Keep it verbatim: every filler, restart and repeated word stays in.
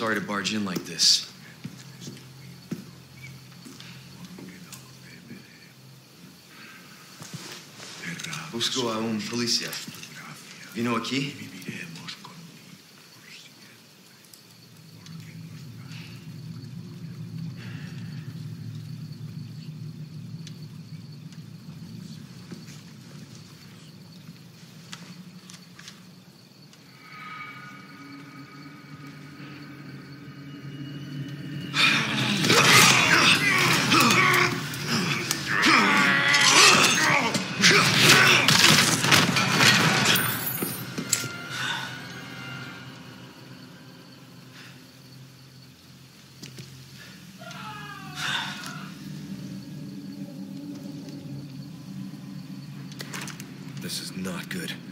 sorry to barge in like this. Busco a un policía. Vino aquí? This is not good.